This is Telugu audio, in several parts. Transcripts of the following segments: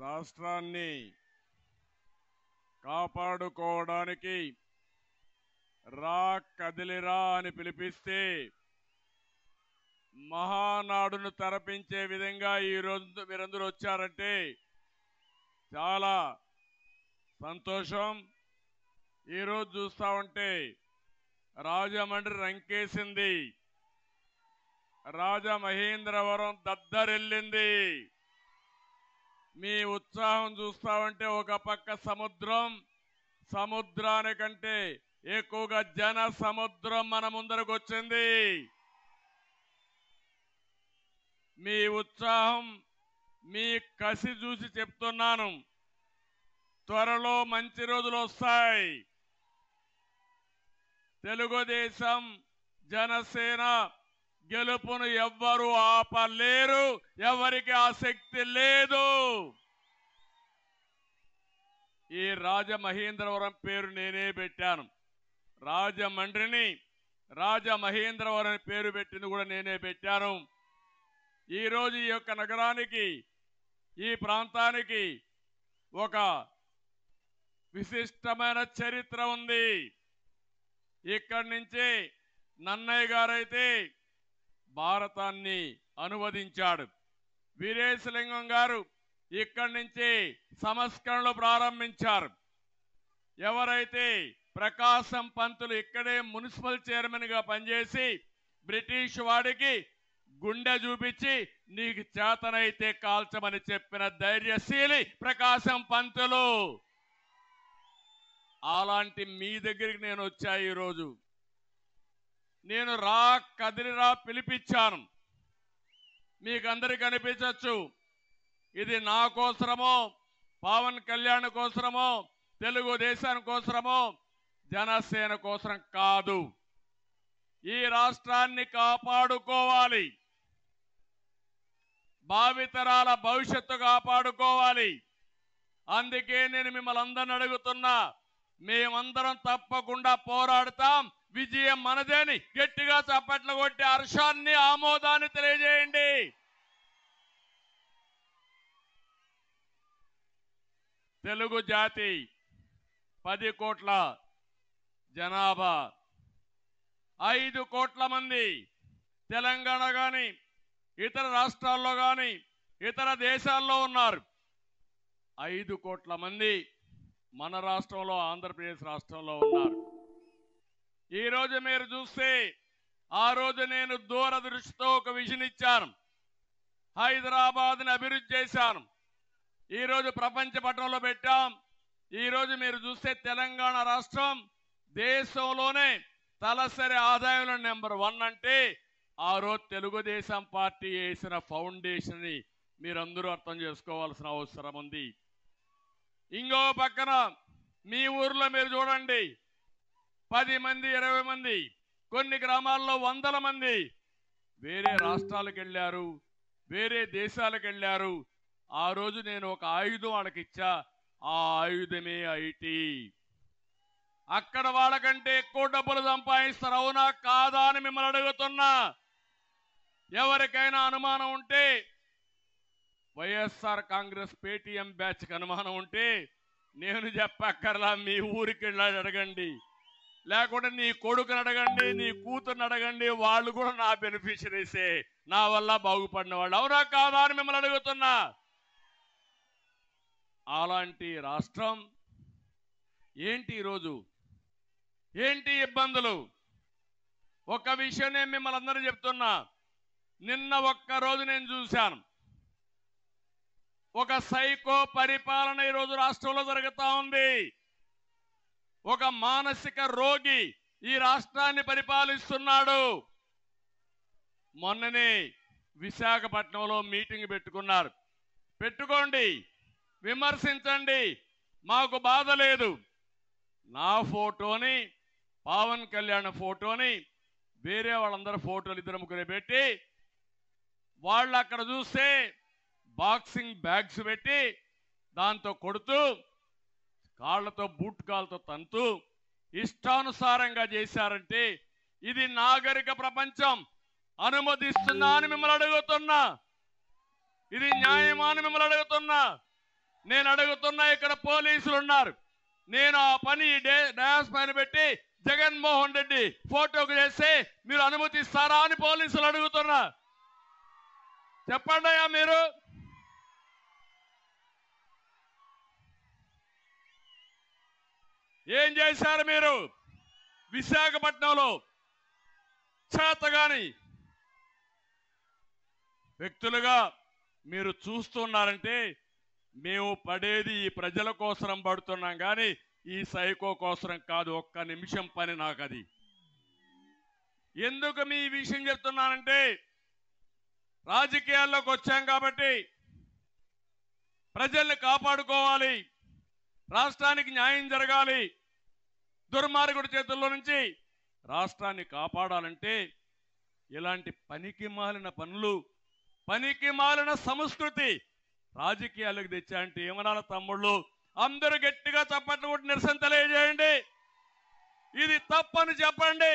రాష్ట్రాన్ని కాపాడుకోవడానికి రా కదిలిరా అని పిలిపిస్తే మహానాడును తరపించే విధంగా ఈరోజు మీరందరూ వచ్చారంటే చాలా సంతోషం. ఈరోజు చూస్తా ఉంటే రాజమండ్రి రంకేసింది, రాజమహేంద్రవరం దద్దరిల్లింది. మీ ఉత్సాహం చూస్తా ఉంటే ఒక పక్క సముద్రం, సముద్రానికంటే ఎక్కువగా జన సముద్రం మన ముందరకు వచ్చింది. మీ ఉత్సాహం, మీ కసి చూసి చెప్తున్నాను, త్వరలో మంచి రోజులు వస్తాయి. తెలుగుదేశం జనసేన గెలుపును ఎవ్వరూ ఆపలేరు, ఎవరికి ఆసక్తి లేదు. ఈ రాజమహేంద్రవరం పేరు నేనే పెట్టాను. రాజమండ్రిని రాజమహేంద్రవరం పేరు పెట్టింది కూడా నేనే పెట్టాను. ఈరోజు ఈ యొక్క నగరానికి, ఈ ప్రాంతానికి ఒక విశిష్టమైన చరిత్ర ఉంది. ఇక్కడి నుంచి నన్నయ్య గారైతే భారతాన్ని అనువదించాడు. వీరేశలింగం గారు ఇక్కడి నుంచి సంస్కరణలు ప్రారంభించారు. ఎవరైతే ప్రకాశం పంతులు ఇక్కడే మున్సిపల్ చైర్మన్ గా పనిచేసి బ్రిటిష్ వాడికి గుండె చూపించి నీకు చేతనైతే కాల్చమని చెప్పిన ధైర్యశీలి ప్రకాశం పంతులు. అలాంటి మీ దగ్గరికి నేను వచ్చా. ఈరోజు నేను రా కదిలిరా పిలిపించాను. మీకు అందరికీ అనిపించవచ్చు ఇది నా కోసరమో, పవన్ కళ్యాణ్ కోసరమో, తెలుగుదేశం కోసరమో, జనసేన కోసరం కాదు. ఈ రాష్ట్రాన్ని కాపాడుకోవాలి, భావితరాల భవిష్యత్తు కాపాడుకోవాలి. అందుకే నేను మిమ్మల్ని అందరిని అడుగుతున్నా, మేమందరం తప్పకుండా పోరాడతాం. విజయం మనదేని గట్టిగా చప్పట్లు కొట్టి హర్షాన్ని, ఆమోదాన్ని తెలియజేయండి. తెలుగు జాతి 10 కోట్ల జనాభా, 5 కోట్ల మంది తెలంగాణ కానీ ఇతర రాష్ట్రాల్లో కానీ ఇతర దేశాల్లో ఉన్నారు. 5 కోట్ల మంది మన రాష్ట్రంలో, ఆంధ్రప్రదేశ్ రాష్ట్రంలో ఉన్నారు. ఈరోజు మీరు చూస్తే, ఆ రోజు నేను దూరదృష్టితో ఒక విజన్ ఇచ్చాను. హైదరాబాద్ని అభివృద్ధి చేశాను. ఈరోజు ప్రపంచ పటంలో పెట్టాం. ఈరోజు మీరు చూస్తే తెలంగాణ రాష్ట్రం దేశంలోనే తలసరి ఆదాయంలో నెంబర్ 1 అంటే ఆ రోజు తెలుగుదేశం పార్టీ వేసిన ఫౌండేషన్ ని మీరందరూ అర్థం చేసుకోవాల్సిన అవసరం ఉంది. ఇంకో పక్కన మీ ఊర్లో మీరు చూడండి, 10 మంది 20 మంది, కొన్ని గ్రామాల్లో 100 మంది వేరే రాష్ట్రాలకు వెళ్ళారు, వేరే దేశాలకు వెళ్ళారు. ఆ రోజు నేను ఒక ఆయుధం వాళ్ళకి ఇచ్చా. ఆ ఆయుధమే ఐటీ. అక్కడ వాళ్ళకంటే ఎక్కువ డబ్బులు సంపాదిస్తారు. అవునా కాదా అని మిమ్మల్ని అడుగుతున్నా. ఎవరికైనా అనుమానం ఉంటే, వైఎస్ఆర్ కాంగ్రెస్ పేటీఎం బ్యాచ్ కి అనుమానం ఉంటే నేను చెప్పక్కర్లా, మీ ఊరికి వెళ్ళి అడగండి, లేకుంటే నీ కొడుకుని అడగండి, నీ కూతుర్ని అడగండి. వాళ్ళు కూడా నా బెనిఫిషరీసే, నా వల్ల బాగుపడిన వాళ్ళు. అవునా కాదా అని మిమ్మల్ని అడుగుతున్నా. అలాంటి రాష్ట్రం ఏంటి ఈరోజు, ఏంటి ఇబ్బందులు? ఒక విషయం నేను మిమ్మల్ని అందరూ చెప్తున్నా. నిన్న ఒక్కరోజు నేను చూశాను, ఒక సైకో పరిపాలన ఈరోజు రాష్ట్రంలో జరుగుతా ఉంది. ఒక మానసిక రోగి ఈ రాష్ట్రాన్ని పరిపాలిస్తున్నాడు. మొన్ననే విశాఖపట్నంలో మీటింగ్ పెట్టుకున్నారు. పెట్టుకోండి, విమర్శించండి, మాకు బాధ లేదు. నా ఫోటోని, పవన్ కళ్యాణ్ ఫోటోని, వేరే వాళ్ళందరూ ఫోటోలు 2-3 పెట్టి, వాళ్ళు అక్కడ చూస్తే బాక్సింగ్ బ్యాగ్స్ పెట్టి దాంతో కొడుతూ, కాళ్లతో బూట్ కాళ్ళతో తంతూ ఇష్టానుసారంగా చేశారంటే ఇది నాగరిక ప్రపంచం అనుమతిస్తుందా అని మిమ్మల్ని అడుగుతున్నా. ఇది న్యాయమా అని మిమ్మల్ని అడుగుతున్నా. నేను అడుగుతున్నా, ఇక్కడ పోలీసులు ఉన్నారు. నేను ఆ పని డయాస్ పైన పెట్టి జగన్మోహన్ రెడ్డి ఫోటోకు చేస్తే మీరు అనుమతిస్తారా అని పోలీసులు అడుగుతున్నా. చెప్పండి అయ్యా, మీరు ఏం చేశారు? మీరు విశాఖపట్నంలో చేతగాని వ్యక్తులుగా మీరు చూస్తున్నారంటే మేము పడేది ఈ ప్రజల కోసం పడుతున్నాం కానీ ఈ సైకో కోసం కాదు. ఒక్క నిమిషం పని నాకు అది. ఎందుకు మీ విషయం చెప్తున్నానంటే రాజకీయాల్లోకి వచ్చాం కాబట్టి ప్రజల్ని కాపాడుకోవాలి, రాష్ట్రానికి న్యాయం జరగాలి, దుర్మార్గుడి చేతుల్లో నుంచి రాష్ట్రాన్ని కాపాడాలంటే ఇలాంటి పనికి మాలిన పనులు, పనికి మాలిన సంస్కృతి రాజకీయాలకు తెచ్చాయంటే ఏమనాల తమ్ముళ్ళు? అందరూ గట్టిగా చప్పట్లు కొట్టి నిరసన తెలియజేయండి. ఇది తప్పని చెప్పండి.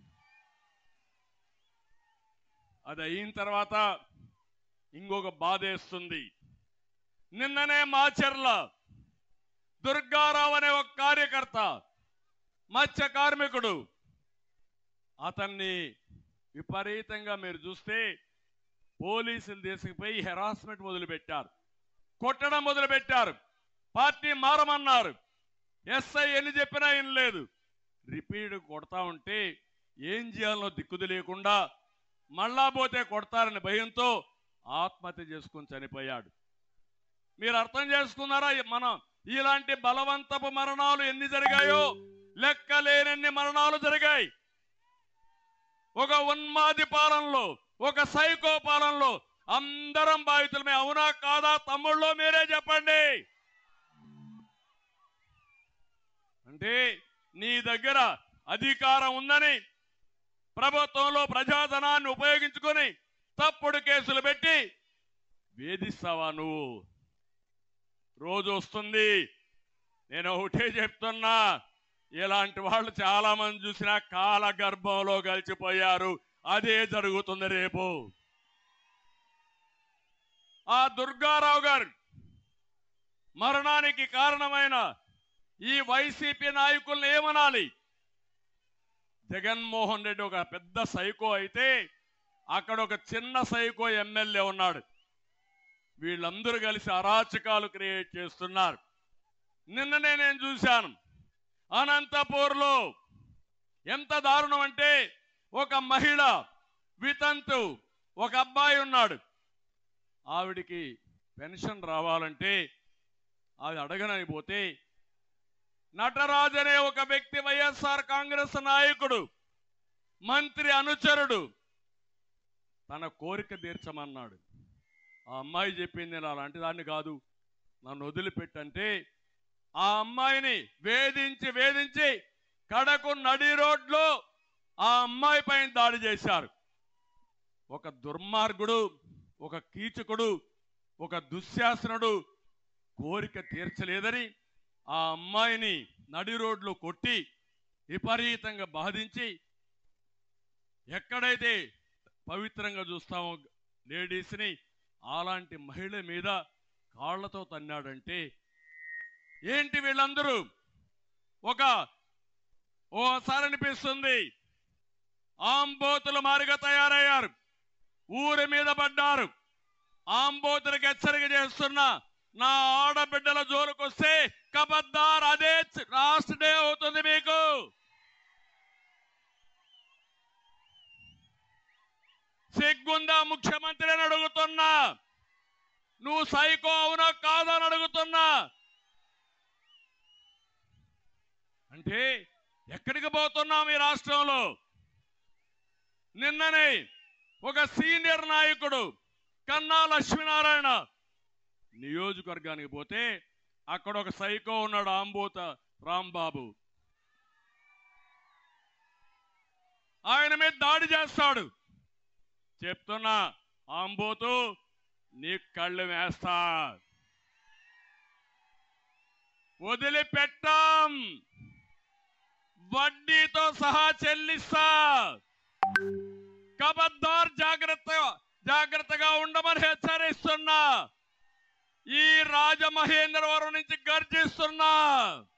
అది అయిన తర్వాత ఇంకొక బాధేస్తుంది. నిన్ననే మాచర్ల దుర్గారావు అనే ఒక కార్యకర్త, మత్స్య కార్మికుడు, అతన్ని విపరీతంగా మీరు చూస్తే పోలీసులు తీసుకుపోయి హెరాస్మెంట్ మొదలుపెట్టారు, కొట్టడం మొదలుపెట్టారు, పార్టీ మారమన్నారు. ఎస్ఐ ఎన్ని చెప్పినా ఏం లేదు, రిపీట్ కొడతా ఉంటే ఏం చేయాలో దిక్కుదు లేకుండా మళ్ళా పోతే కొడతారని భయంతో ఆత్మహత్య చేసుకుని చనిపోయాడు. మీరు అర్థం చేసుకున్నారా? మనం ఇలాంటి బలవంతపు మరణాలు ఎన్ని జరిగాయో లెక్కలేనన్ని మరణాలు జరిగాయి. ఒక ఉన్మాది పాలనలో, ఒక సైకో పాలనలో అందరం బాధితులమే. అవునా కాదా తమ్ముళ్ళు? మీరే చెప్పండి. అంటే నీ దగ్గర అధికారం ఉందని ప్రభుత్వంలో ప్రజాధనాన్ని ఉపయోగించుకొని తప్పుడు కేసులు పెట్టి వేధిస్తావా నువ్వు? రోజు వస్తుంది. నేను ఒకటే చెప్తున్నా, ఇలాంటి వాళ్ళు చాలా మంది చూసినా కాల గర్భంలో కలిసిపోయారు. అదే జరుగుతుంది రేపు. ఆ దుర్గారావు గారు మరణానికి కారణమైన ఈ వైసీపీ నాయకుల్ని ఏమనాలి? జగన్మోహన్ రెడ్డి ఒక పెద్ద సైకో అయితే అక్కడ ఒక చిన్న సైకో ఎమ్మెల్యే ఉన్నాడు. వీళ్ళందరూ కలిసి అరాచకాలు క్రియేట్ చేస్తున్నారు. నిన్ననే నేను చూశాను అనంతపూర్లో ఎంత దారుణం అంటే, ఒక మహిళ వితంతు, ఒక అబ్బాయి ఉన్నాడు. ఆవిడికి పెన్షన్ రావాలంటే అది అడగనైపోతే నటరాజ్ అనే ఒక వ్యక్తి, వైఎస్ఆర్ కాంగ్రెస్ నాయకుడు, మంత్రి అనుచరుడు, తన కోరిక తీర్చమన్నాడు. ఆ అమ్మాయి చెప్పింది, నేను అలాంటి దాన్ని కాదు, నన్ను వదిలిపెట్టంటే ఆ అమ్మాయిని వేధించి వేధించి కడకు నడి రోడ్లో ఆ అమ్మాయి పైన దాడి చేశారు. ఒక దుర్మార్గుడు, ఒక కీచకుడు, ఒక దుశ్శాసనుడు కోరిక తీర్చలేదని ఆ అమ్మాయిని నడి రోడ్లో కొట్టి విపరీతంగా బాధించి, ఎక్కడైతే పవిత్రంగా చూస్తామో లేడీస్ని, అలాంటి మహిళ మీద కాళ్లతో తన్నాడంటే ఏంటి వీళ్ళందరూ? ఓసారి అనిపిస్తుంది ఆంబోతులు మారిగా తయారయ్యారు, ఊరి మీద పడ్డారు. ఆంబోతులకు హెచ్చరిక చేస్తున్నా, నా ఆడబిడ్డల జోలికొస్తే కబద్దార్, అదే లాస్ట్ డే అవుతుంది మీకు. సిగ్గుందా ముఖ్యమంత్రిని అడుగుతున్నా? నువ్వు సైకో అవునా కాదని అడుగుతున్నా. అంటే ఎక్కడికి పోతున్నాం ఈ రాష్ట్రంలో? నిన్ననే ఒక సీనియర్ నాయకుడు కన్నా లక్ష్మీనారాయణ నియోజకవర్గానికి పోతే అక్కడ ఒక సైకో ఉన్నాడు, ఆంబోత రాంబాబు. ఆయన మీద దాడి చేస్తాడు. చెప్తున్నా, ఆంబోతు నీ కళ్ళు వేస్తా, వదిలిపెట్టాం, వడ్డీతో సహా చెల్లిస్తా, కబద్దార్ జాగ్రత్తగా ఉండమని హెచ్చరిస్తున్నా. ఈ రాజమహేంద్రవరం నుంచి గర్జిస్తున్నా